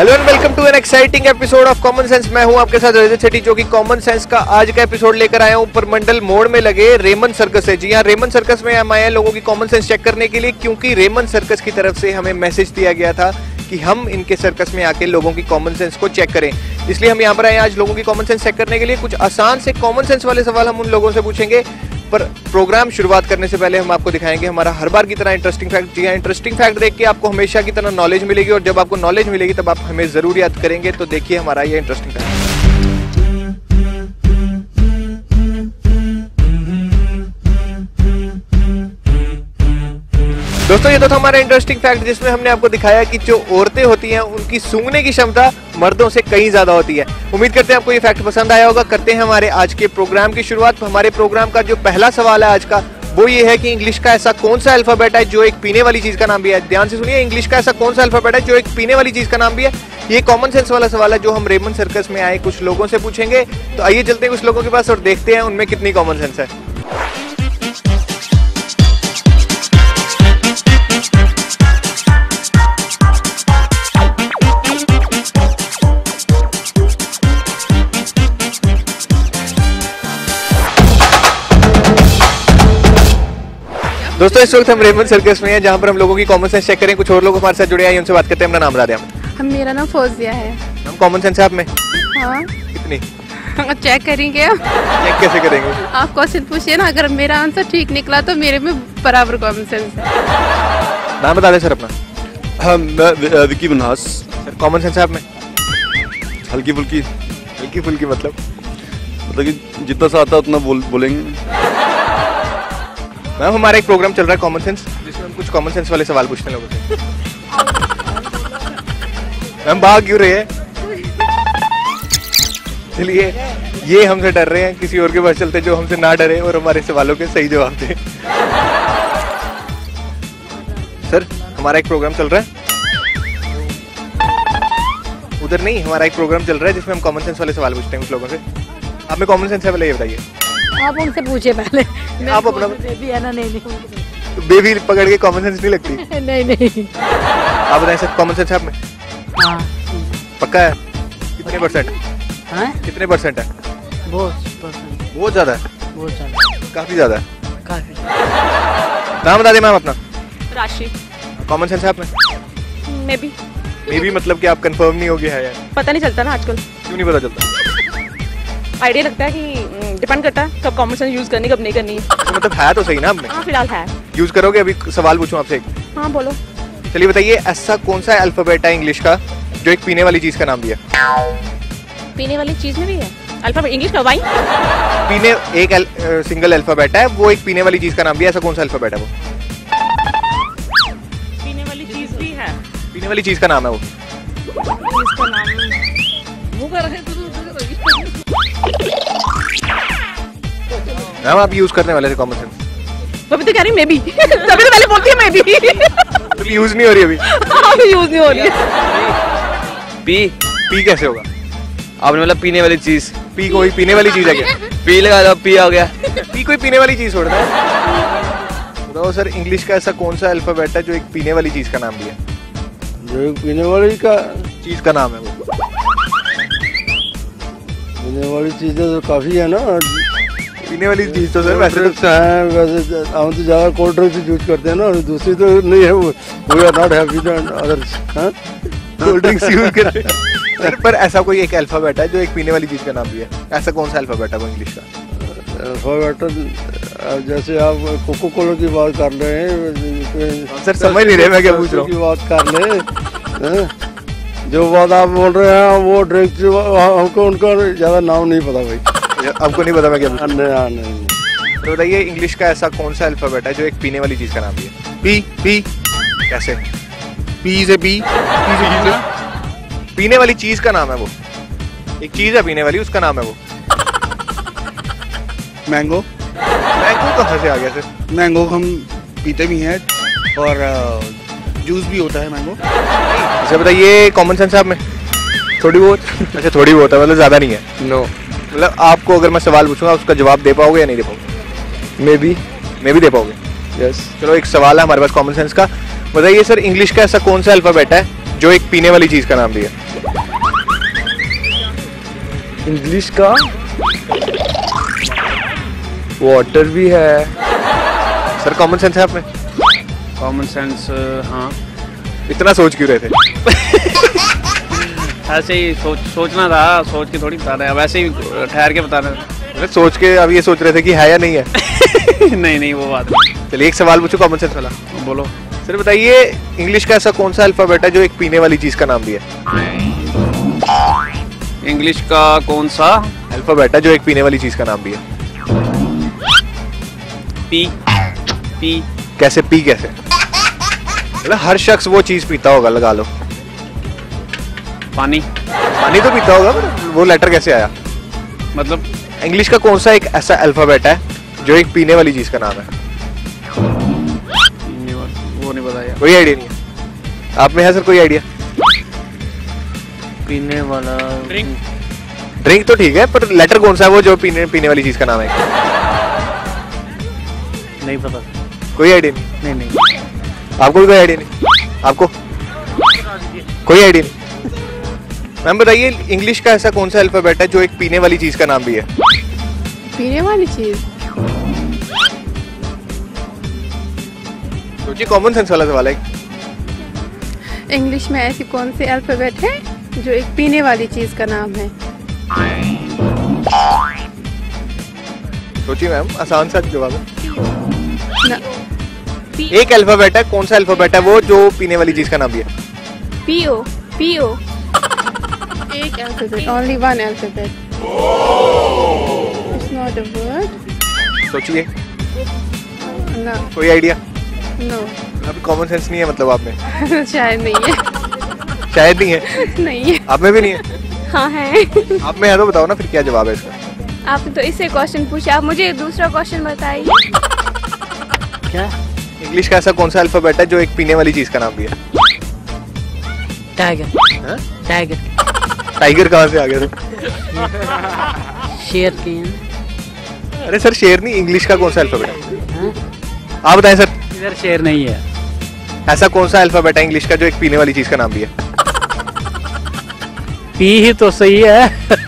Hello and welcome to an exciting episode of common sense. मैं हूं आपके साथ रजत सेठी, जो कि कॉमन सेंस का आज का एपिसोड लेकर आया हूं परमंडल मोड़ में लगे रेमन सर्कस से। जी हां, रेमन सर्कस में हम आए हैं लोगों की कॉमन सेंस चेक करने के लिए, क्योंकि रेमन सर्कस की तरफ से हमें मैसेज दिया गया था कि हम इनके सर्कस में आके लोगों की कॉमन सेंस को चेक करें। इसलिए हम यहाँ पर आए आज लोगों की कॉमन सेंस चेक करने के लिए। कुछ आसान से कॉमन सेंस वाले सवाल हम उन लोगों से पूछेंगे, पर प्रोग्राम शुरुआत करने से पहले हम आपको दिखाएंगे हमारा हर बार की तरह इंटरेस्टिंग फैक्ट। जी हाँ, इंटरेस्टिंग फैक्ट देख के आपको हमेशा की तरह नॉलेज मिलेगी, और जब आपको नॉलेज मिलेगी तब आप हमें जरूर याद करेंगे। तो देखिए हमारा ये इंटरेस्टिंग फैक्ट। दोस्तों, ये तो था हमारा इंटरेस्टिंग फैक्ट, जिसमें हमने आपको दिखाया कि जो औरतें होती हैं उनकी सूंघने की क्षमता मर्दों से कहीं ज्यादा होती है। उम्मीद करते हैं आपको ये फैक्ट पसंद आया होगा। करते हैं हमारे आज के प्रोग्राम की शुरुआत। हमारे प्रोग्राम का जो पहला सवाल है आज का, वो ये है कि इंग्लिश का ऐसा कौन सा अल्फाबेट है जो एक पीने वाली चीज का नाम भी है। ध्यान से सुनिए, इंग्लिश का ऐसा कौन सा अल्फाबेट है जो एक पीने वाली चीज का नाम भी है। ये कॉमन सेंस वाला सवाल है जो हम रेमन सर्कस में आए कुछ लोगों से पूछेंगे। तो आइए चलते हैं कुछ लोगों के पास और देखते हैं उनमें कितनी कॉमन सेंस है। दोस्तों, इस वक्त हम रेमन सर्कस में हैं, जहां पर हम लोगों की कॉमन सेंस चेक करें। कुछ और लोग हमारे साथ जुड़े हैं, उनसे बात करते हैं। अपना नाम बता दें हम। मेरा नाम फौजिया है। हम कॉमन सेंस है आप में? हाँ। कितनी? चेक करेंगे। चेक कैसे करेंगे? आप क्वेश्चन पूछिए ना, अगर मेरा आंसर ठीक निकला तो मेरे में बराबर कॉमन सेंस है। नाम बता दें सर अपना। हाँ, मैं Vicky Banas. Sir, common sense है आप में? हल्की फुल्की। हल्की फुल्की मतलब कि जितना सा आता है उतना बोलेंगे। मैम, हमारा एक प्रोग्राम चल रहा है कॉमन सेंस, जिसमें हम कुछ कॉमन सेंस वाले सवाल पूछते हैं लोगों से। मैम, भाग क्यों रहे हैं? चलिए, ये हमसे डर रहे हैं, किसी और के पास चलते जो हमसे ना डरे और हमारे सवालों के सही जवाब दे। सर, हमारा एक प्रोग्राम चल रहा है। उधर नहीं, हमारा एक प्रोग्राम चल रहा है जिसमें हम कॉमन सेंस वाले सवाल पूछते हैं कुछ लोगों से। आप में कॉमन सेंस है पहले ये बताइए। आप उनसे पूछे पहले। आप अपना बेबी है ना? नहीं। तो बेबी पकड़ के कॉमन सेंस नहीं लगती? नहीं। आप बताएं सर, कॉमन सेंस है आप में? हाँ। पक्का है? कितने परसेंट? हाँ? कितने परसेंट है? बहुत ज्यादा है। काफी ज्यादा है। नाम बता दें मैम अपना। राशि। कॉमन सेंस है आप में? मे बी मतलब कि आप कंफर्म नहीं हो गया है यार? पता नहीं चलता ना आजकल। क्यों नहीं पता चलता? आइडिया लगता है कि डिपेंड करता है कब कॉमन सेंस यूज करनी कब नहीं करनी। तो मतलब है तो सही ना आपने? हाँ, फिलहाल है। यूज करोगे? अभी सवाल पूछूं आपसे एक। हाँ, बोलो। चलिए बताइए, ऐसा कौन सा अल्फाबेट है इंग्लिश का जो एक पीने वाली चीज का नाम भी है? पीने वाली चीज में भी है अल्फाबेट? इंग्लिश का वाइन? पीने एक सिंगल अल्फाबेट है, वो एक पीने वाली चीज का नाम भी है। ऐसा कौन सा अल्फाबेट है वो? पीने वाली चीज भी है। पीने वाली चीज का नाम है वो? इसका नाम वो कर रहे हैं। मैम, आप यूज करने वाले थे कॉमन सेंस? तभी तो कह रही मे बी। तभी तो पहले बोलती है मे बी। तो यूज नहीं हो रही अभी? अभी यूज नहीं हो रही है। पी कैसे होगा? आपने मतलब पीने वाली चीज। पी कोई पीने वाली चीज है क्या? पी लगा दो, पी हो गया। पी कोई पीने वाली चीज छोड़ता है? बताओ सर, इंग्लिश का ऐसा कौन सा अल्फाबेट है जो एक पीने वाली चीज का नाम भी है? जो एक पीने वाली चीज का नाम है वो? पीने वाली चीजें तो काफी है ना। पीने वाली चीज तो सर वैसे है, वैसे हम तो ज्यादा कोल्ड ड्रिंक्स यूज करते हैं ना, दूसरी तो नहीं है। We are not happy others. Cold drinks use करते हैं सर, पर ऐसा कोई एक अल्फाबेट है जो एक पीने वाली चीज का नाम भी है। ऐसा कौन सा अल्फाबेट है वो इंग्लिश का? अल्फाबेट जैसे आप कोको कोला की बात कर रहे हैं सर, समझ नहीं रहे मैं क्या पूछ रहा की बात कर ले। जो बात आप बोल रहे हैं वो ड्रिंक हमको उनका ज्यादा नाम नहीं पता भाई। आपको नहीं पता मैं क्या पूछ रहा हूं? नहीं। तो बताइए, इंग्लिश का ऐसा कौन सा अल्फाबेट है जो एक पीने वाली चीज का नाम भी है? पी कैसे? पी से पीने वाली चीज का नाम है वो। एक चीज है पीने वाली, उसका नाम है वो। मैंगो। कहाँ से आ गया सर? मैंगो हम पीते भी हैं और जूस भी होता है मैंगो। अच्छा बताइए, कॉमन सेंस है आप में? थोड़ी बहुत? अच्छा, थोड़ी बहुत है, मतलब ज्यादा नहीं है। नो। मतलब आपको अगर मैं सवाल पूछूंगा उसका जवाब दे पाओगे या नहीं दे पाओगे? मे बी दे पाओगे। यस। चलो, एक सवाल है हमारे पास कॉमन सेंस का। बताइए सर, इंग्लिश का ऐसा कौन सा अल्फाबेट है जो एक पीने वाली चीज का नाम भी है। इंग्लिश का वाटर भी है। सर कॉमन सेंस है आप में? कॉमन सेंस, हाँ। इतना सोच क्यों रहे थे? ऐसे ही सोचना था, सोच के थोड़ी बता रहे हैं, वैसे ही ठहर के बता रहे हैं। सोच के अब ये सोच रहे थे कि है या नहीं है। नहीं वो बात नहीं। चलिए एक सवाल पूछो कॉमन सेंस वाला। बोलो। सर बताइए इंग्लिश का ऐसा कौन सा अल्फाबेट है जो एक पीने वाली चीज का नाम भी है? इंग्लिश का कौन सा अल्फाबेट है जो एक पीने वाली चीज का नाम भी है? पी। कैसे पी कैसे? मतलब हर शख्स वो चीज पीता होगा, लगा लो। पानी तो पीता होगा, वो लेटर कैसे आया? मतलब इंग्लिश का कौन सा एक ऐसा अल्फाबेट है जो एक पीने वाली चीज का नाम है? वो नहीं पता यार। कोई आइडिया नहीं है आप में? है सर कोई आइडिया? पीने वाला ड्रिंक तो ठीक है, पर लेटर कौन सा है वो जो पीने वाली चीज का नाम है? नहीं पता। कोई आइडिया नहीं? नहीं आपको भी कोई आइडिया नहीं? आपको कोई आइडिया नहीं? मैम बताइए इंग्लिश का ऐसा कौन सा अल्फाबेट है जो एक पीने वाली चीज का नाम भी है? पीने वाली चीज? सोचिए, कॉमन सेंस वाला सवाल है। इंग्लिश में ऐसी कौन सी अल्फाबेट है जो एक पीने वाली चीज का नाम है? सोचिए मैम, आसान सा जवाब है। ना, एक अल्फाबेट है, कौन सा अल्फाबेट है वो जो पीने वाली चीज का नाम भी है? पीओ। एक alphabet, only one alphabet. It's not a word. सोचिए, ना। कोई आइडिया? नो। अभी कॉमन सेंस नहीं है मतलब आप में? शायद नहीं है। शायद नहीं है? नहीं है। आप में भी नहीं है? हाँ है। आप में है तो बताओ ना फिर क्या जवाब है इसका? आपने तो इससे क्वेश्चन पूछा, आप मुझे दूसरा क्वेश्चन बताइए। क्या? इंग्लिश का ऐसा कौन सा अल्फाबेट है जो एक पीने वाली चीज का नाम भी है? टाइगर। हाँ? टाइगर। टाइगर कहाँ से आ गया? शेर की है। अरे सर शेर नहीं, इंग्लिश का कौन सा अल्फाबेट है? हाँ? आप बताएं सर। इधर शेर नहीं है। ऐसा कौन सा अल्फाबेट है इंग्लिश का जो एक पीने वाली चीज का नाम भी है? पी ही तो सही है।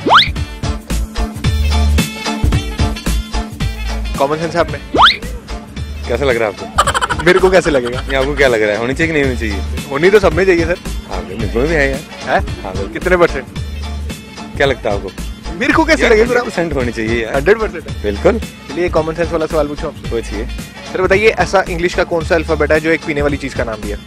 कॉमन सेंस है आप में? कैसा लग रहा है आपको? मेरे को कैसे लगेगा? ये आपको क्या लग रहा है, होनी चाहिए कि नहीं होनी चाहिए? होनी तो सब में चाहिए सर। हाँ मेरे को भी है यार। है? हाँ बिल्कुल। कितने %? क्या लगता है आपको? मेरे को कैसे लगेगा? 100% होनी चाहिए यार। 100% है। बिल्कुल। चलिए कॉमन सेंस वाला सवाल पूछो आपसे। पूछिए। सर बताइए ऐसा इंग्लिश का कौन सा अल्फाबेट है जो एक पीने वाली चीज का नाम भी है?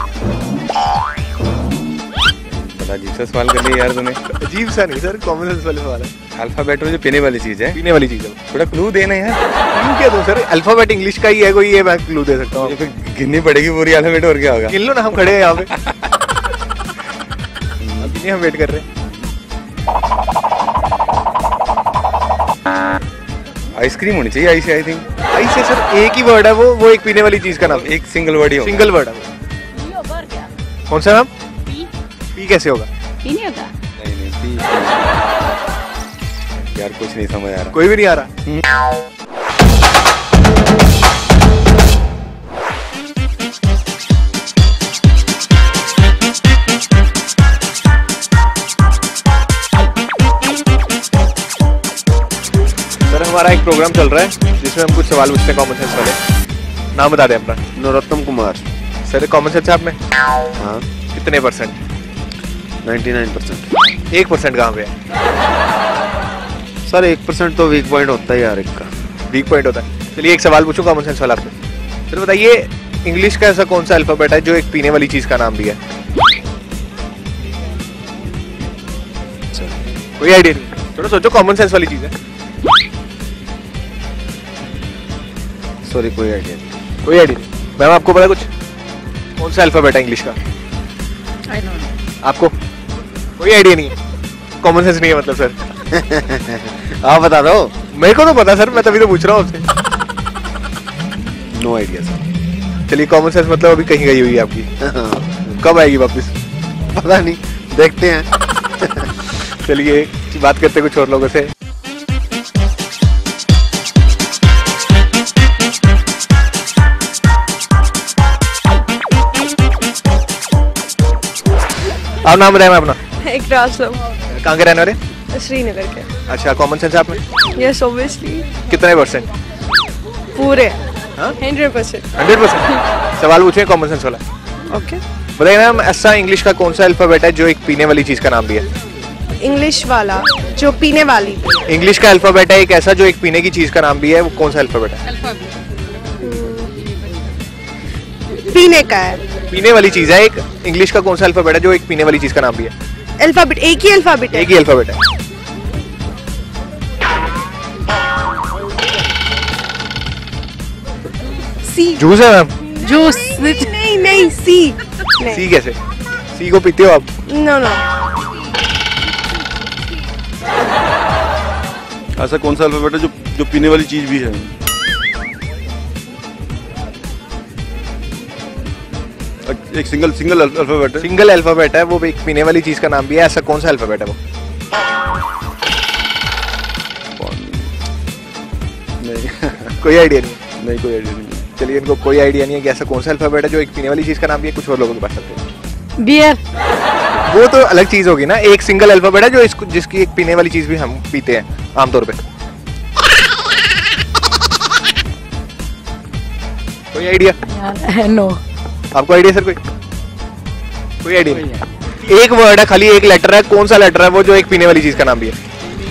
बड़ा अजीब सा सवाल कर लिया यार तूने। अजीब सा नहीं सर, कॉमन सेंस वाले सवाल है। अल्फाबेट में जो पीने वाली चीज है, पीने वाली चीज है। थोड़ा क्लू देना यार। क्लू क्या दूं सर? अल्फाबेट इंग्लिश का ही है कोई, ये मैं क्लू दे सकता हूँ। मुझे फिर गिननी पड़ेगी पूरी अल्फाबेट और क्या होगा। गिन लो ना, हम खड़े हैं यहाँ पे। अभी नहीं, हम वेट कर रहे हैं। आइसक्रीम होनी चाहिए, आई थिंक। आई से सर एक ही वर्ड है वो एक पीने वाली चीज का नाम। एक सिंगल वर्ड ही होगा। सिंगल वर्ड है वो। कौन सा नाम? पी कैसे होगा? नहीं होगा। नहीं पी। यार कुछ नहीं समझ आ रहा। कोई भी नहीं आ रहा। सर हमारा एक प्रोग्राम चल रहा है जिसमें हम कुछ सवाल पूछते हैं कॉमन सेंस वाले। नाम बता दें अपना। Narottam Kumar. Sir common sense है आप में? हाँ। कितने %? 99%। 1% कहाँ पे है? सर 1% तो वीक पॉइंट होता है यार एक का। वीक पॉइंट होता है। चलिए एक सवाल पूछूं कॉमन सेंस वाला आपसे। सर बताइए इंग्लिश का ऐसा कौन सा अल्फाबेट है जो एक पीने वाली चीज का नाम भी है? कोई आइडिया नहीं? थोड़ा सोचो, कॉमन सेंस वाली चीज है। सॉरी कोई आइडिया नहीं। कोई आइडिया नहीं। मैम आपको पता कुछ? कौन सा अल्फाबेट है इंग्लिश का? आपको कोई आइडिया नहीं है? कॉमन सेंस नहीं है मतलब सर? आप बता दो। मेरे को तो पता सर, मैं तभी तो पूछ रहा हूँ आपसे। No idea sir. चलिए कॉमन सेंस मतलब अभी कहीं गई हुई है आपकी। कब आएगी वापस? पता नहीं, देखते हैं। चलिए बात करते कुछ और लोगों से। आप नाम बताएं अपना। एक रास्ता कहाँ के रहने वाले? श्रीनगर के। अच्छा, कॉमन सेंस है आप में? Yes obviously. कितने परसेंट? पूरे 100%। 100%। सवाल पूछे कॉमन सेंस वाला। ओके। बताइए मैम, ऐसा इंग्लिश का कौन सा अल्फाबेट है जो एक पीने वाली चीज का नाम भी है? इंग्लिश वाला जो पीने वाली। इंग्लिश का अल्फाबेट है एक ऐसा जो एक पीने की चीज का नाम भी है, वो कौन सा अल्फाबेट है? पीने का है। पीने वाली चीज है एक, इंग्लिश का कौन सा अल्फाबेट है जो एक पीने वाली चीज का नाम भी है? अल्फाबेट एक ही अल्फाबेट है। एक ही अल्फाबेट है। सी। जूस है मैम? जूस। नहीं नहीं सी। सी कैसे? सी को पीते हो आप? No no. ऐसा कौन सा अल्फाबेट है जो पीने वाली चीज भी है? एक सिंगल अल्फाबेट है। सिंगल अल्फाबेट है, वो एक पीने वाली चीज का नाम भी है, ऐसा कौन सा अल्फाबेट है वो? नहीं कोई आइडिया नहीं? नहीं, कोई आइडिया नहीं। चलिए, इनको कोई आइडिया नहीं है कि ऐसा कौन सा अल्फाबेट है जो एक पीने वाली चीज का नाम भी है। कुछ और लोगों के पास सकते हैं। बियर। वो तो अलग चीज होगी ना, एक सिंगल अल्फाबेट है जो जिसकी एक पीने वाली चीज भी हम पीते हैं आमतौर पे। कोई आइडिया? नो। आपको आइडिया सर? कोई आइडिया नहीं? एक वर्ड है, खाली एक लेटर है, कौन सा लेटर है वो जो एक पीने वाली चीज का नाम भी है?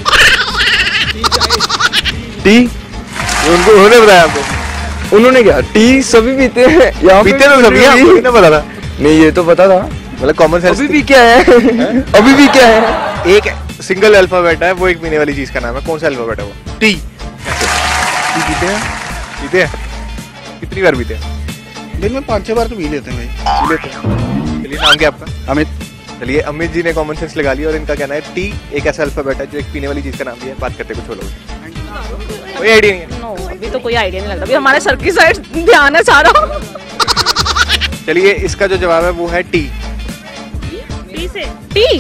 टी। उन्होंने बताया आपको? उन्होंने क्या? टी सभी पीते हैं यहाँ पीते तो सभी, आपको किसने पता था? नहीं, ये तो पता था। मतलब कॉमन सेंस। अभी भी क्या है? अभी भी क्या है? एक सिंगल अल्फाबेट है, वो एक पीने वाली चीज का नाम है, कौन सा अल्फाबेट है वो? टी। टी पीते हैं? पीते हैं? कितनी बार पीते हैं? दिन में 5-6 बार तो पी लेते हैं भाई। पी लेते हैं। चलिए, नाम क्या आपका? अमित। चलिए, अमित जी ने कॉमन सेंस लगा लिया और इनका कहना है टी एक ऐसा अल्फाबेट है जो एक पीने वाली चीज का नाम भी है। बात करते कुछ और लोग। कोई आइडिया नहीं है? नो, अभी तो कोई आइडिया नहीं लगता। अभी हमारे सर की साइड ध्यान है सारा। चलिए, इसका जो जवाब है वो है टी। टी से टी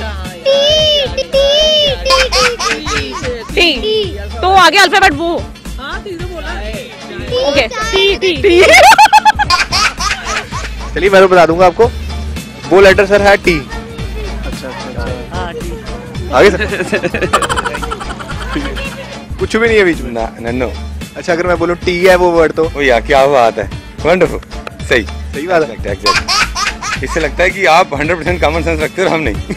टी तो आगे अल्फाबेट वो। Okay, T T T. चलिए, मैं तो बता दूंगा आपको, वो लेटर सर है टी। आगे सर? कुछ भी नहीं है बीच में? नो। अच्छा, अगर मैं बोलूं टी है वो वर्ड तो? ओ यार, क्या बात है, वंडरफुल। सही सही बात है। एग्जैक्टली। इससे लगता है कि आप 100% कॉमन सेंस रखते हो और हम नहीं।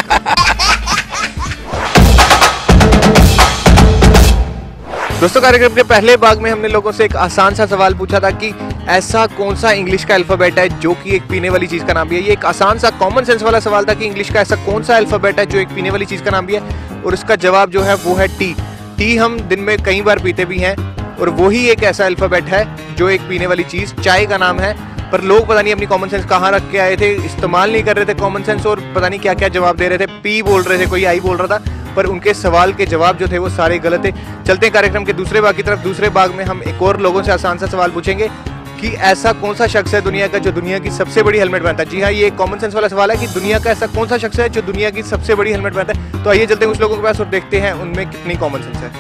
दोस्तों, कार्यक्रम के पहले भाग में हमने लोगों से एक आसान सा सवाल पूछा था कि ऐसा कौन सा इंग्लिश का अल्फाबेट है जो कि एक पीने वाली चीज का नाम भी है। ये एक आसान सा कॉमन सेंस वाला सवाल था कि इंग्लिश का ऐसा कौन सा अल्फाबेट है जो एक पीने वाली चीज का नाम भी है, और इसका जवाब जो है वो है टी। टी हम दिन में कई बार पीते भी हैं, और वही एक ऐसा अल्फाबेट है जो एक पीने वाली चीज, चाय का नाम है। पर लोग पता नहीं अपनी कॉमन सेंस कहाँ रख के आए थे, इस्तेमाल नहीं कर रहे थे कॉमन सेंस, और पता नहीं क्या क्या जवाब दे रहे थे। पी बोल रहे थे, कोई आई बोल रहा था, पर उनके सवाल के जवाब जो थे वो सारे गलत थे। चलते हैं कार्यक्रम के दूसरे भाग की तरफ। दूसरे भाग में हम एक और लोगों से आसान सा सवाल पूछेंगे कि ऐसा कौन सा शख्स है दुनिया का जो दुनिया की सबसे बड़ी हेलमेट पहनता है। जी हाँ, ये एक कॉमन सेंस वाला सवाल है कि दुनिया का ऐसा कौन सा शख्स है जो दुनिया की सबसे बड़ी हेलमेट पहनता है। तो आइए चलते हैं कुछ लोगों के पास और देखते हैं उनमें कितनी कॉमन सेंस है।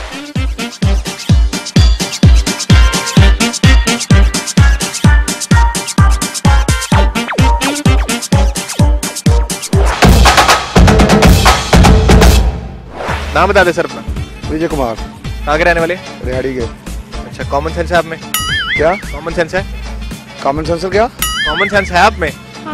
नाम बता दे सर अपना। विजय कुमार। कहाँ के रहने वाले? रेहाड़ी के। अच्छा, कॉमन सेंस है आप में? क्या कॉमन सेंस है? कॉमन सेंस क्या? कॉमन सेंस है आप में?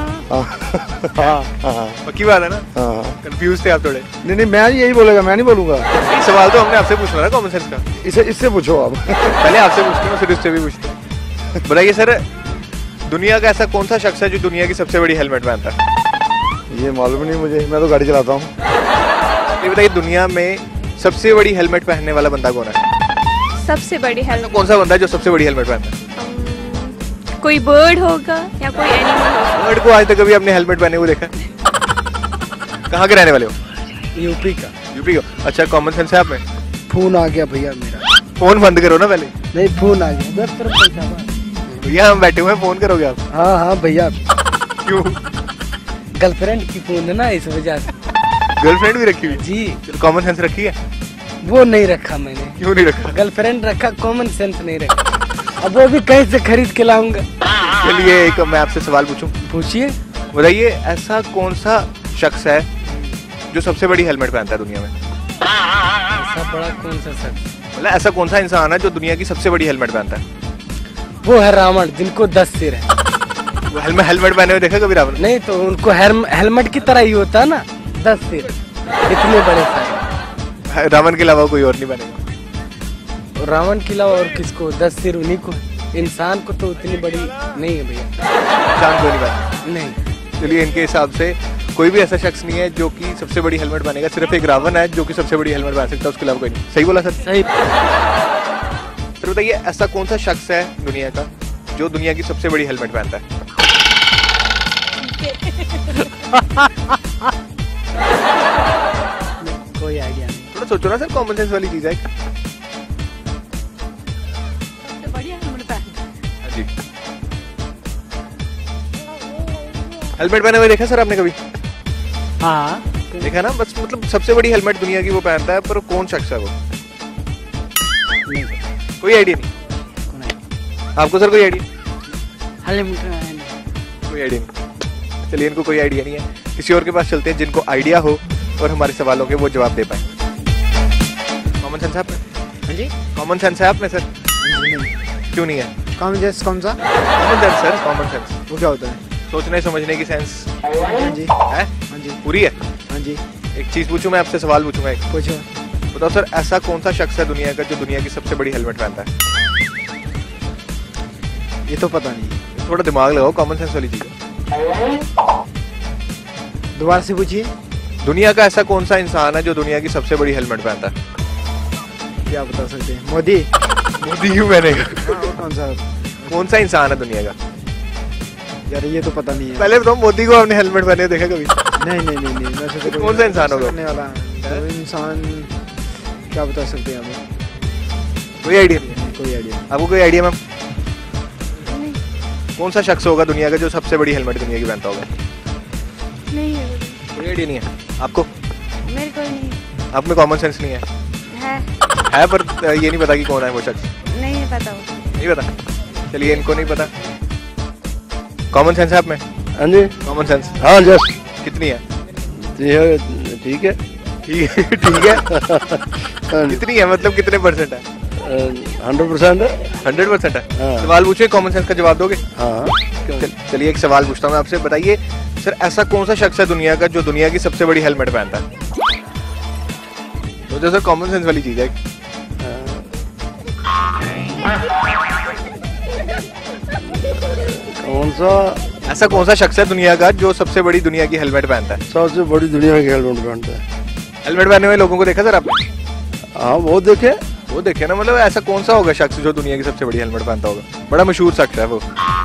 हाँ। पक्की बात है ना? हाँ। कंफ्यूज थे आप थोड़े? नहीं, मैं यही बोलेगा, मैं नहीं बोलूंगा। ये सवाल तो हमने आपसे पूछना था कॉमन सेंस का। इससे पूछो आप। पहले आपसे पूछते हैं, फिर उससे भी पूछते हैं। बताइए सर, दुनिया का ऐसा कौन सा शख्स है जो दुनिया की सबसे बड़ी हेलमेट पहनता है? ये मालूम नहीं मुझे, मैं तो गाड़ी चलाता हूँ। ये बताइए, दुनिया में सबसे बड़ी हेलमेट पहनने वाला बंदा कौन है? सबसे बड़ी हेल्प। कौन सा बंदा है जो सबसे बड़ी हेलमेट पहनता है? कोई बर्ड होगा या कोई एनिमल होगा। बर्ड को आज तक कभी आपने हेलमेट पहने हुए देखा? कहाँ के रहने वाले हो? यूपी का। यूपी का। अच्छा, कॉमन सेंस है आप में? फोन आ गया भैया मेरा। फोन बंद करो ना पहले। नहीं, फोन आ गया। 10 तरफ पैसा। भैया हम बैठे हुए हैं, फोन करोगे आप? हाँ भैया। क्यों? गर्लफ्रेंड की फोन है ना, इस वजह से। गर्लफ्रेंड भी रखी हुई? जी। कॉमन सेंस रखी है? वो नहीं रखा मैंने। क्यों नहीं रखा? गर्लफ्रेंड रखा, कॉमन सेंस नहीं रखा। अब वो भी कहीं से खरीद के लाऊंगा। चलिए, एक मैं आपसे सवाल पूछूं। पूछिए। बताइए ऐसा कौन सा शख्स है जो सबसे बड़ी हेलमेट पहनता है दुनिया में? ऐसा बड़ा कौन सा शख्स? मतलब ऐसा कौन सा इंसान है जो दुनिया की सबसे बड़ी हेलमेट पहनता है? वो है रावण, जिनको 10 सिर है। वो हेलमेट पहने हुए देखा कभी रावण? नहीं तो उनको हेलमेट की तरह ही होता है ना, 10 सिर, इतने बड़े सारे। रावण के अलावा कोई और नहीं बनेगा। और रावण के अलावा और किसको? 10 सिर उन्हीं को। इंसान को तो उतनी बड़ी नहीं है भैया। इंसान को नहीं बनेगा? नहीं। चलिए इनके हिसाब से कोई भी ऐसा शख्स नहीं है जो कि सबसे बड़ी हेलमेट बनेगा, सिर्फ एक रावण है जो कि सबसे बड़ी हेलमेट बना सकता है, उसके अलावा कोई नहीं। सही बोला सर? सही। सर बताइए ऐसा कौन सा शख्स है दुनिया का जो दुनिया की सबसे बड़ी हेलमेट पहनता है? कोई आइडिया नहीं। थोड़ा सोचो ना सर, कॉमन सेंस वाली चीज है। हाँ जी। हेलमेट पहने हुए देखा सर आपने कभी? हाँ देखा ना, बस मतलब सबसे बड़ी हेलमेट दुनिया की वो पहनता है, पर कौन शख्स है वो? कोई आइडिया नहीं आपको सर? कोई आइडिया? कोई आइडिया नहीं। चलिए इनको कोई आइडिया नहीं है, किसी और के पास चलते हैं जिनको आइडिया हो और हमारे सवालों के वो जवाब दे पाए। कॉमन सेंस है आप में? हाँ जी। कॉमन सेंस है आप में सर? क्यों नहीं है? कॉमन सेंस कौन सा? Common sense sir, common sense वो क्या होता है? सोचने समझने की सेंस हाँ जी। है? हाँ जी। पूरी है? हाँ जी। एक चीज पूछूं मैं आपसे, सवाल पूछूंगा एक। पूछो। बताओ सर ऐसा कौन सा शख्स है दुनिया का जो दुनिया की सबसे बड़ी हेलमेट पहनता है? ये तो पता नहीं। थोड़ा दिमाग लगाओ, कॉमन सेंस वाली चीज है। दोबारा से पूछिए। दुनिया का ऐसा कौन सा इंसान है जो दुनिया की सबसे बड़ी हेलमेट पहनता है? क्या बता सकते हैं? मोदी। मोदी क्यों पहनेगा? कौन सा? कौन सा इंसान है दुनिया का? यार ये तो पता नहीं है। पहले बताओ, मोदी को आपने हेलमेट पहने देखा कभी? नहीं वैसे तो कौन सा इंसान होगा? करने वाला तो इंसान क्या बता सकते हैं हमें? कोई आइडिया नहीं? कोई आइडिया। आपको कोई आइडिया मैम? कौन सा शख्स होगा दुनिया का जो सबसे बड़ी हेलमेट दुनिया की पहनता होगा? नहीं है। कोई आइडिया नहीं है आपको? मेरे को नहीं आप में कॉमन सेंस नहीं है? है पर ये नहीं पता कि कौन है वो शख्स? नहीं है पता। नहीं पता? चलिए इनको नहीं पता। कॉमन सेंस है आप में? हाँ जी। कॉमन सेंस हाँ जस्ट कितनी है? ठीक है। ठीक है। कितनी है मतलब कितने परसेंट है? 100% है। 100% है? हाँ। सवाल पूछे, कॉमन सेंस का जवाब दोगे? हाँ। चलिए एक सवाल पूछता हूँ मैं आपसे, बताइए सर ऐसा कौन सा शख्स है दुनिया का जो दुनिया की सबसे बड़ी हेलमेट पहनता है? तो सर कॉमन सेंस वाली चीज है। कौन सा? ऐसा कौन सा शख्स है दुनिया का जो सबसे बड़ी दुनिया की हेलमेट पहनता है? सबसे बड़ी दुनिया की हेलमेट पहनता है। हेलमेट पहने हुए लोगों को देखा सर आपने? हाँ वो देखे। वो देखे ना, मतलब ऐसा कौन सा होगा शख्स जो दुनिया की सबसे बड़ी हेलमेट पहनता होगा? बड़ा मशहूर शख्स है वो।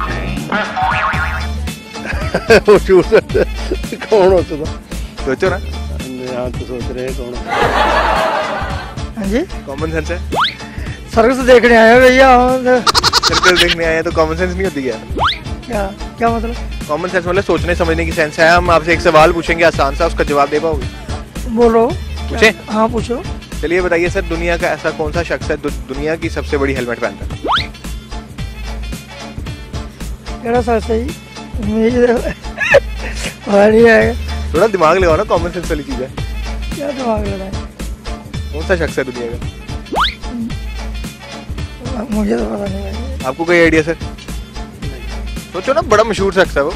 कौन होता था? सोचो ना। हाँ तो सोच रहे हैं कौन। हाँ जी। कॉमन सेंस है। सर्कस देखने आए भैया। सर्कस देखने आए तो कॉमन सेंस नहीं होती क्या? क्या मतलब? कॉमन सेंस मतलब सोचने समझने की सेंस है। हम आपसे एक सवाल पूछेंगे आसान सा, उसका जवाब दे पाओगे? बोलो। पूछे? हाँ पूछो। चलिए बताइए सर दुनिया का ऐसा कौन सा शख्स है दुनिया की सबसे बड़ी हेलमेट पहनता है? मेरा सर सही नहीं आएगा। थोड़ा दिमाग लगाओ ना, कॉमन सेंस वाली चीज है। क्या दिमाग लगाए? कौन सा शख्स है दुनिया का? मुझे तो पता नहीं है। आपको कोई आइडिया सर? सोचो ना, बड़ा मशहूर शख्स है वो।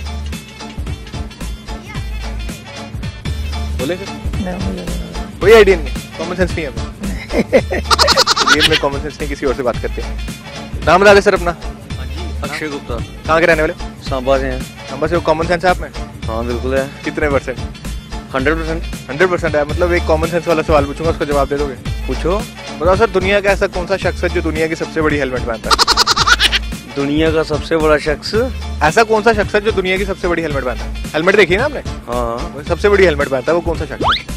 बोले सर? कोई आइडिया नहीं, कॉमन सेंस नहीं है। ये में कॉमन सेंस नहीं, किसी और से बात करते हैं। नाम बता दे सर अपना। अक्षय गुप्ता। कहाँ के रहने वाले? सांबा से हैं। सांबा से। कॉमन सेंस है आप में? हाँ बिल्कुल है। कितने परसेंट? 100%। 100% है। मतलब एक कॉमन सेंस वाला सवाल पूछूंगा, उसका जवाब दे दोगे? पूछो। बताओ सर दुनिया का ऐसा कौन सा शख्स है जो दुनिया की सबसे बड़ी हेलमेट पहनता है? दुनिया का सबसे बड़ा शख्स? ऐसा कौन सा शख्स है जो दुनिया की सबसे बड़ी हेलमेट पहनता है? हेलमेट देखी ना आपने? हाँ। वो सबसे बड़ी हेलमेट पहनता है, वो कौन सा शख्स है?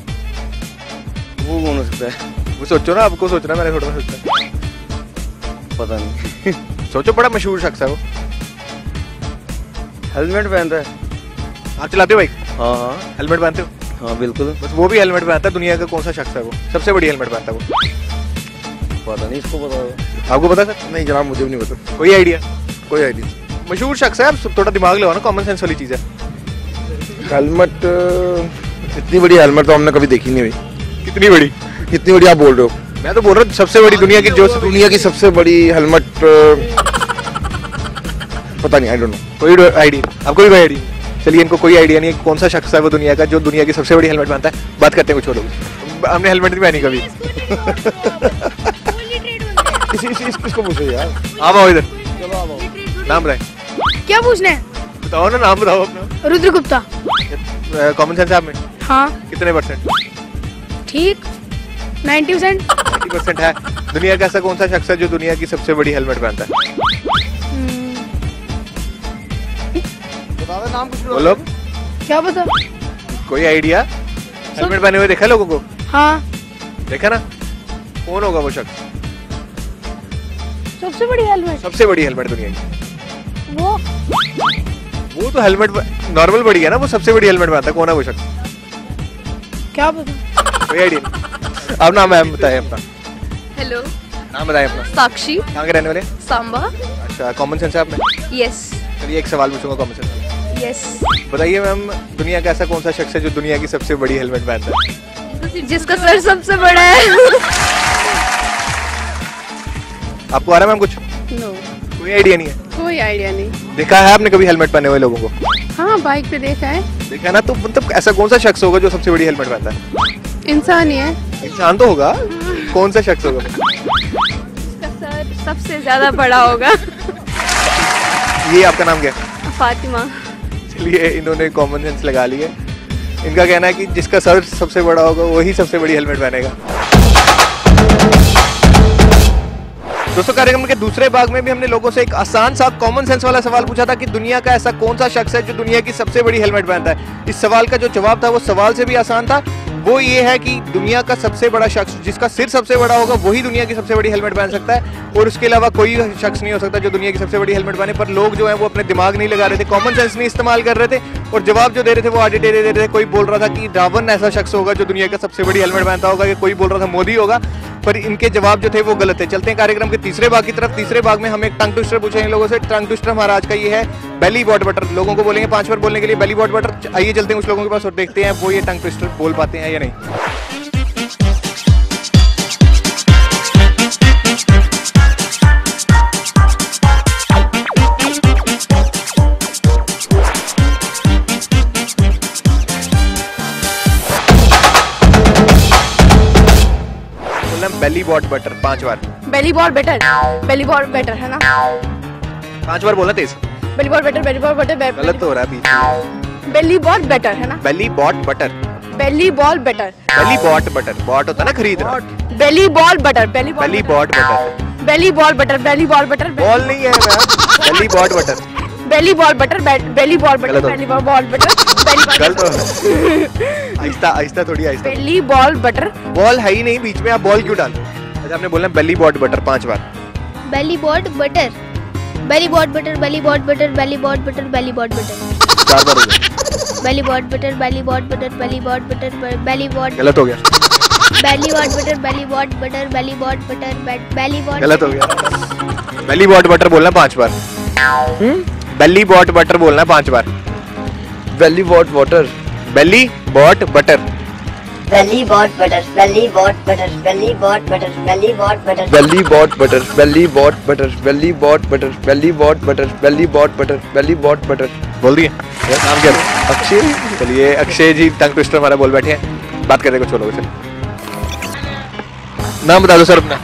वो कौन हो सकता है? वो सोचो ना, आपको सोचना, मैंने थोड़ा सोचा। पता नहीं। सोचो, बड़ा मशहूर शख्स है वो। हेलमेट पहनता है? आप चलाते हो बाइक? हाँ हाँ। हेलमेट पहनते हो? हाँ बिल्कुल। बस वो भी हेलमेट पहनता है। दुनिया का कौन सा शख्स है वो सबसे बड़ी हेलमेट पहनता है वो? पता नहीं, इसको पता होगा। आपको पता सर? नहीं जनाब मुझे भी नहीं पता। कोई आइडिया? कोई आइडिया। मशहूर शख्स है, आप थोड़ा दिमाग लगाओ ना, कॉमन सेंस वाली चीज है। हेलमेट, इतनी बड़ी हेलमेट तो हमने कभी देखी नहीं भाई। कितनी बड़ी? कितनी बड़ी आप बोल रहे हो? मैं तो बोल रहा हूँ सबसे बड़ी दुनिया की, जो दुनिया की सबसे बड़ी हेलमेट, पता नहीं, आई डोंट नो। कोई आइडिया? आपको भी कोई आइडिया? चलिए, इनको कोई आइडिया नहीं है कौन सा शख्स है वो दुनिया का जो दुनिया की सबसे बड़ी हेलमेट पहनता है। बात करते हैं कुछ और लोग। हमने हेलमेट नहीं पहनी कभी। इसको पूछो यार। आप आओ इधर, नाम बताएं। क्या पूछना है? बताओ ना, नाम बताओ अपना। रुद्र गुप्ता। कॉमन सेंस है आप में? हाँ। कितने परसेंट? ठीक 90%। 90% है। दुनिया का ऐसा कौन सा शख्स है जो दुनिया की सबसे बड़ी हेलमेट पहनता है? नाम कुछ बोलो। क्या पता? कोई आइडिया? हेलमेट पहने हुए देखा लोगों को? हाँ। देखा ना? कौन होगा वो शख्स? सबसे बड़ी हेलमेट? सबसे बड़ी हेलमेट दुनिया की। वो तो हेलमेट नॉर्मल बड़ी है ना, वो सबसे बड़ी हेलमेट पहनता है। कौन है वो शख्स? क्या पता? कोई आइडिया नहीं। आप नाम बताएं अपना। हेलो, नाम बताएं अपना। साक्षी। कहाँ के रहने वाले? सांबा। अच्छा, कॉमन सेंस है आप में? यस। चलिए एक सवाल पूछूंगा कॉमन सेंस। यस। बताइए मैम, दुनिया का ऐसा कौन सा शख्स है जो दुनिया की सबसे बड़ी हेलमेट पहनता है? जिसका सर सबसे बड़ा है। आपको आ रहा है मैम कुछ? नो, कोई आइडिया नहीं है? कोई आइडिया नहीं। देखा है आपने कभी हेलमेट पहने हुए लोगों को? हाँ, बाइक पे देखा है। देखा ना, तो मतलब ऐसा कौन सा शख्स होगा जो सबसे बड़ी हेलमेट पहनता है? इंसान ही है। इंसान तो होगा, कौन सा शख्स होगा? जिसका सर सबसे ज्यादा बड़ा होगा। ये आपका नाम क्या है? फातिमा। चलिए, इन्होंने कॉमन सेंस लगा लिए। इनका कहना है कि जिसका सर सबसे बड़ा होगा वही सबसे बड़ी हेलमेट पहनेगा। दोस्तों, कार्यक्रम के दूसरे भाग में भी हमने लोगों से एक आसान सा कॉमन सेंस वाला सवाल पूछा था कि दुनिया का ऐसा कौन सा शख्स है जो दुनिया की सबसे बड़ी हेलमेट पहनता है। इस सवाल का जो जवाब था वो सवाल से भी आसान था। वो ये है कि दुनिया का सबसे बड़ा शख्स जिसका सिर सबसे बड़ा होगा वही दुनिया की सबसे बड़ी हेलमेट पहन सकता है, और उसके अलावा कोई शख्स नहीं हो सकता जो दुनिया की सबसे बड़ी हेलमेट पहने। पर लोग जो है वो अपने दिमाग नहीं लगा रहे थे, कॉमन सेंस नहीं इस्तेमाल कर रहे थे, और जवाब जो दे रहे थे वो आगे दे रहे थे। कोई बोल रहा था कि रावण ऐसा शख्स होगा जो दुनिया का सबसे बड़ी हेलमेट पहनता होगा, कि कोई बोल रहा था मोदी होगा, पर इनके जवाब जो थे वो गलत थे। चलते हैं कार्यक्रम के तीसरे भाग की तरफ। तीसरे भाग में हम एक टंग ट्विस्टर पूछेंगे इन लोगों से। टंग ट्विस्टर हमारा आज का ये है बेली बॉट बटर। लोगों को बोलेंगे 5 बार बोलने के लिए बेली बॉट बटर। आइए चलते हैं उस लोगों के पास और देखते हैं वो ये टंग ट्विस्टर बोल पाते हैं या नहीं। बेली बॉट बटर 5 बार। Belly bought better. Belly bought better है ना? 5 बार बोलना तेज। Belly bought better, belly bought better. गलत तो हो रहा है बीच। बेली बॉट बेटर है ना? Belly bought butter. Belly ball better. Belly bought butter. Bought होता है ना खरीदना। Belly ball butter. Belly belly bought butter. Belly ball butter. Belly ball butter. Ball नहीं है ma'am, belly bought butter. Belly ball butter. Belly ball butter. Belly ball butter. गलत हो आहिस्ता आहिस्ता, थोड़ी आहिस्ता। बेली बॉल बटर। बॉल है ही नहीं बीच में, आप बॉल क्यों डाल? अच्छा, आपने बोलना बेली बॉट बटर 5 बार। Belly bought butter, belly bought butter, belly bought butter, belly bought butter, belly bought butter. 4 बार हो गया। Belly bought butter, belly bought butter, belly bought butter, belly bought. गलत हो गया। Belly bought butter, belly bought butter, belly bought butter, belly bought. गलत हो गया। Belly bought butter बोलना 5 बार। बेली बॉट बटर बोलना 5 बार। Belly bought water. Belly bought butter. Belly bought butter, belly bought butter, belly bought butter, belly bought butter. Belly bought butter, belly bought butter, belly bought butter, belly bought butter, belly bought butter, belly bought butter. बोल दिए? नाम क्या है? अक्षय। चलिए, अक्षय जी tongue twister हमारा बोल बैठे हैं। बात करते कुछ लोगों से। नाम बता दो सर अपना।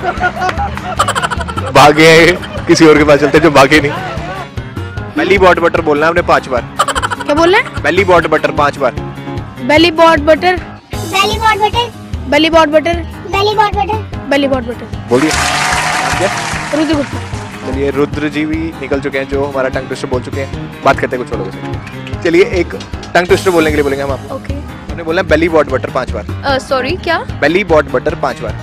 भागे किसी और के पास चलते जो भागे नहीं। बेली बॉट बटर बोलना है आपने 5 बार। क्या बोल रहे हैं? बेली बॉट बटर 5 बार। Belly bought butter. Belly bought butter, belly bought butter. Belly bought butter. Belly bought butter. बोल दिया? नाम क्या? रुद्र गुप्ता। चलिए, रुद्र जी भी निकल चुके हैं जो हमारा टंग ट्विस्टर बोल चुके हैं। बात करते हैं कुछ लोगों से। चलिए, एक टंग ट्विस्टर बोलने के लिए बोलेंगे हम आपको। ओके। हमने बोला बेली बॉट बटर 5 बार। सॉरी, क्या? बेली बॉट बटर 5 बार।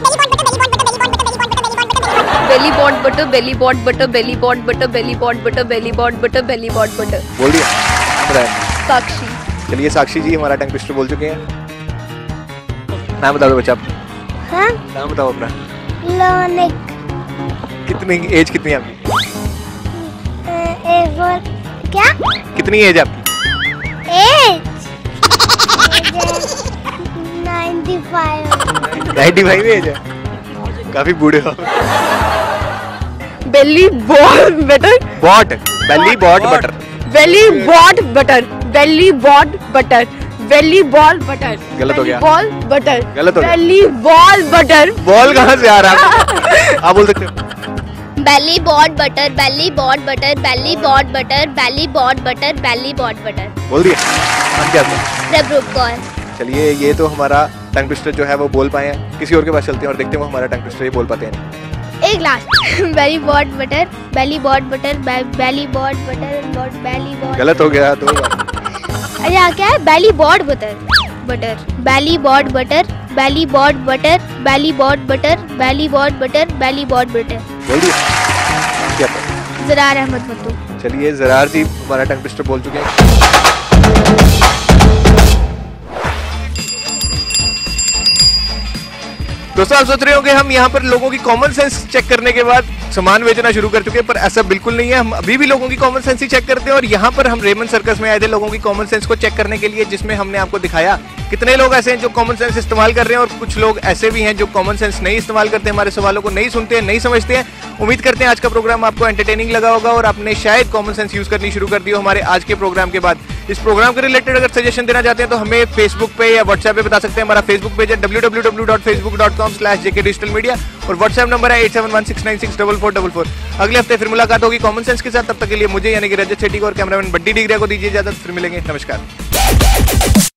Belly bought butter, belly bought butter, belly bought butter, belly bought butter, belly bought butter, belly bought butter. बोल दिया? नाम बताया? साक्षी। चलिए, साक्षी जी हमारा टंग ट्विस्टर बोल चुके हैं। नाम बता दो बच्चा आप। हाँ? नाम बताओ अपना। लॉनिक। कितनी एज कितनी है आपकी? क्या कितनी एज आपकी? एज 95 एज है, काफी बूढ़े हो। Belly bought butter bought, belly bought butter, belly bought butter belly bought butter belly ball butter गलत हो गया। बॉल बटर गलत हो गया। बेली बॉल बटर बॉल कहाँ से आ रहा है? आप बोल सकते हो। Belly bought butter belly bought butter belly bought butter belly bought butter belly bought butter बोल दिया। हम क्या था? प्रभु कौर। चलिए, ये तो हमारा टंग ट्विस्टर जो है वो बोल पाए हैं। किसी और के पास चलते हैं और देखते हैं वो हमारा टंग ट्विस्टर ये बोल पाते हैं। एक last belly bought butter belly bought butter belly bought butter belly bought. गलत हो गया तो बार। अरे क्या है? Belly bought butter butter belly bought butter belly bought butter belly bought butter belly bought butter belly bought butter. बोल दिया। क्या था? ज़रार अहमद मत्तू। चलिए, ज़रार जी हमारा टंग ट्विस्टर बोल चुके हैं। दोस्तों, आप सोच रहे होंगे हम यहाँ पर लोगों की कॉमन सेंस चेक करने के बाद सामान बेचना शुरू कर चुके हैं, पर ऐसा बिल्कुल नहीं है। हम अभी भी लोगों की कॉमन सेंस ही चेक करते हैं और यहाँ पर हम रेमन सर्कस में आए थे लोगों की कॉमन सेंस को चेक करने के लिए, जिसमें हमने आपको दिखाया कितने लोग ऐसे हैं जो कॉमन सेंस इस्तेमाल कर रहे हैं और कुछ लोग ऐसे भी हैं जो कॉमन सेंस नहीं इस्तेमाल करते, हमारे सवालों को नहीं सुनते हैं, नहीं समझते हैं। उम्मीद करते हैं आज का प्रोग्राम आपको एंटरटेनिंग लगा होगा और आपने शायद कॉमन सेंस यूज करनी शुरू कर दी हो हमारे आज के प्रोग्राम के बाद। इस प्रोग्राम के रिलेटेड अगर सजेशन देना चाहते हैं तो हमें फेसबुक पे या व्हाट्सएप पे बता सकते हैं। हमारा फेसबुक पेज है www.facebook.com/jkdigitalmedia और व्हाट्सएप नंबर है 8716964444। अगले हफ्ते फिर मुलाकात होगी कॉमन सेंस के साथ। तब तक के लिए मुझे यानी कि रजत सेठी को और कैमरामैन बड्डी डिगरिया को दीजिए इजाजत। फिर मिलेंगे, नमस्कार।